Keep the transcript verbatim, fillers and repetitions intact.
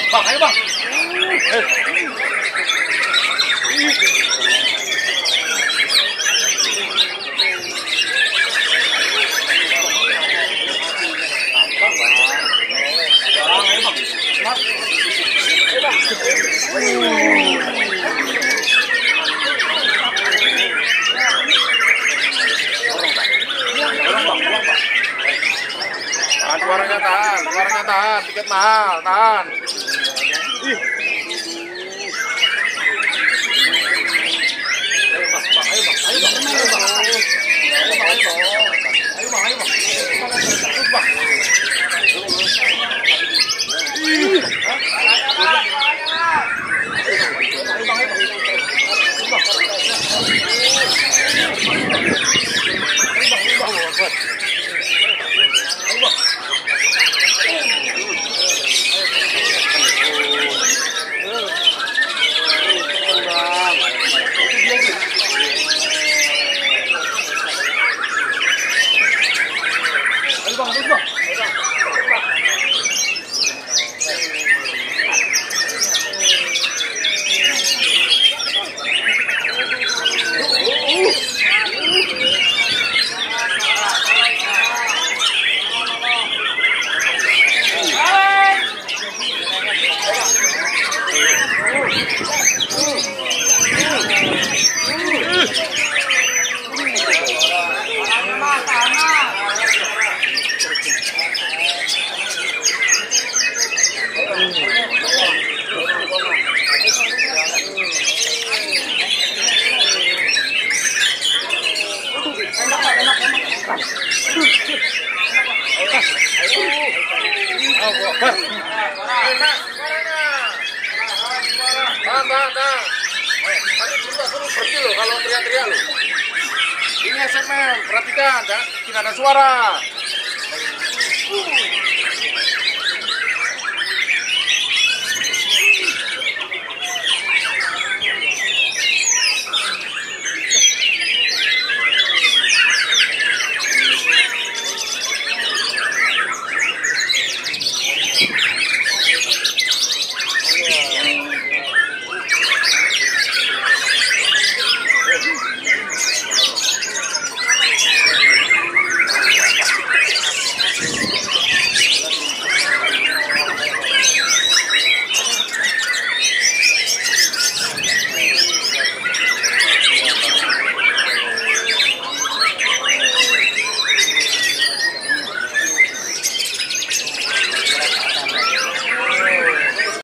Bang, ayo bang. Eh. Tahan suaranya, tahan, suaranya tahan, tiket mahal, tahan. Ih. Ayo bang, bang, ayo bang, ayo bang, ayo bang, ayo bang, ayo bang, ayo bang, ayo bang, ayo bang, ih, Tahan, tahan, tahan. Tadi juga suruh berhenti loh kalau teriak-teriak loh. Ini S M M, perhatikan, tidak ada suara.